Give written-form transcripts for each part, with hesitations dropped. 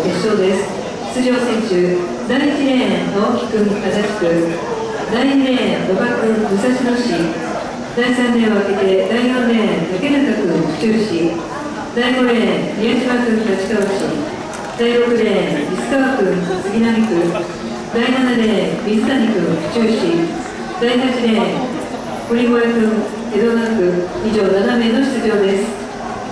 決勝です。出場選手、第1レーン、青木君、足立区、第2レーン、野場君、武蔵野市、第3レーンを空けて、第4レーン、竹中君、府中市、第5レーン、宮島君、立川市、第6レーン、西川君、杉並区、第7レーン、水谷君、府中市、第8レーン、堀越君、江戸川区、以上7名の出場です。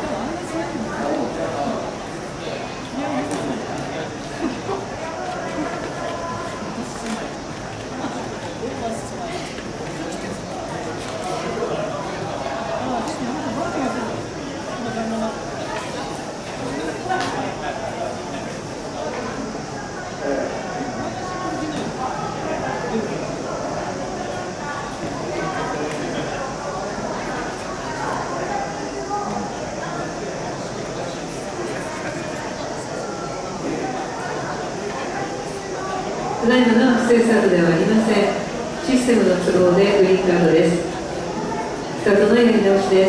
ただいまの不正スタートではありません。システムの都合でグリーンカードです。スタートのやり直しです。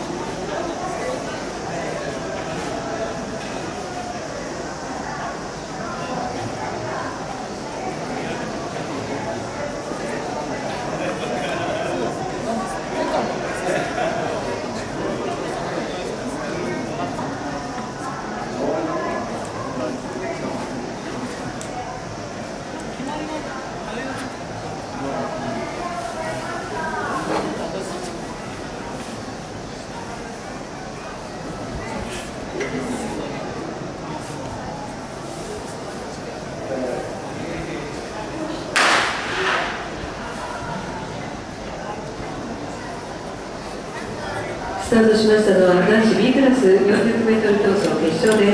スタートしましたのは男子 B クラス 400m 競争決勝です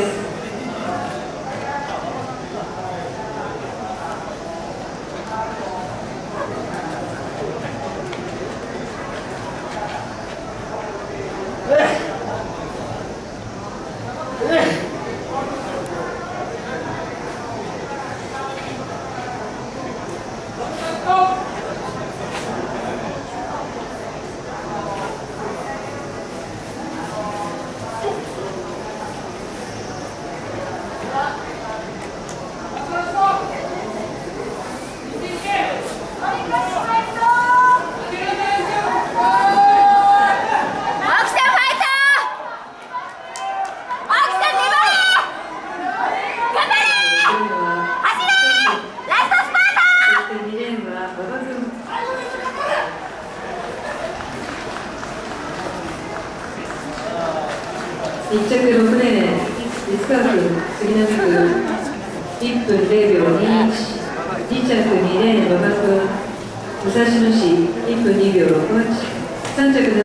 。1着6レーン、西川君、杉並区、1分0秒21、2着2レーン、馬場君、武蔵野市、1分2秒68、3着